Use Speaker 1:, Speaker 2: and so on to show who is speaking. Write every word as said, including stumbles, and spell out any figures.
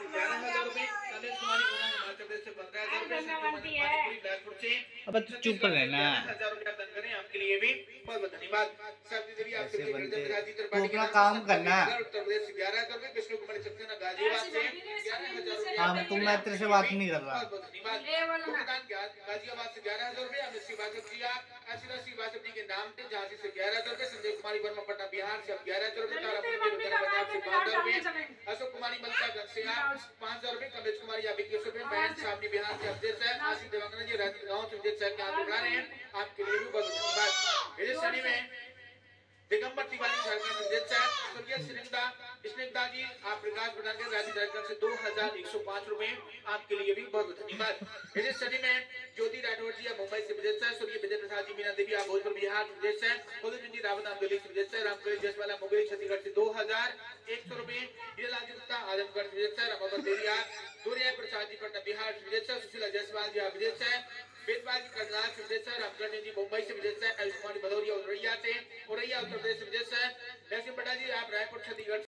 Speaker 1: ग्यारह हजार रुपए, कलेश कुमारी गुना हिमाचल प्रदेश से पंद्रह हजार रुपए, बिलासपुर से
Speaker 2: अब तू चुप रहना।
Speaker 1: हजार रुपया दान करें, आपके लिए भी बहुत बहुत धन्यवाद।
Speaker 2: ऐसे बनते तू अपना काम करना।
Speaker 1: उत्तर प्रदेश से ग्यारह हजार रुपए, विष्णु कुमारी सक्सेना गाजियाबाद से ग्यारह हजार रुपए।
Speaker 2: हाँ तुम, मैं तेरे से बात नहीं कर रहा।
Speaker 1: बहुत बहुत धन्यवाद। गाजियाबाद से ग्यारह हजार रुपए, अमित श्रीवास्तव जी आशीर्वाद श्रीवास्तव जी के नाम पे झांसी से ग्यारह हजार रुपए, संजय कुमारी वर्मा पटना बिहार से ग्यारह हजार रुपए, पंजाब से पाँच हजार रुपए, अशोक कुमारी मल्लिका से पाँच हजार रुपए, कमलेश कुमारी अभी के रुपए, महेंद्र साहनी बिहार से अवधेश है, आशीष देवांगना जी राजनीति गाँव से विजय साहब के हाथ बढ़ा रहे हैं, आपके लिए भी बहुत धन्यवाद। इस श्रेणी में दिगंबर तिवारी झारखंड से विजय साहब, स्वर्गीय श्रीनिंदा स्नेहदा जी आप प्रकाश प्रधान के राज्य झारखंड से दो हजार एक सौ पाँच रुपए, आपके लिए भी बहुत बहुत धन्यवाद। इस श्रेणी में ज्योति राठौर जी मुंबई से विजय साहब, स्वर्गीय विजय प्रसाद जी मीना देवी आप भोजपुर बिहार से विजय साहब, कुलदीप जी रावत आप दिल्ली से विजय साहब, रामकृष्ण जसवाला मुंगेरी छत्तीसगढ़ से दो हजार एक सौ रुपए, हीरालाल गुप्ता आजमगढ़ से विजय साहब, अमर देवी आप दूरिया प्रसाद जी पटना बिहार से विजय साहब, सुशीला जायसवाल जी आप विजय साहब, वेदवाल जी करनाल से विजय साहब, रामकृष्ण जी मुंबई से विजय साहब, आयुष्मान भदौरिया औरैया से औरैया उत्तर प्रदेश से विजय साहब, नरसिंह पटा जी आप रायपुर छत्तीसगढ़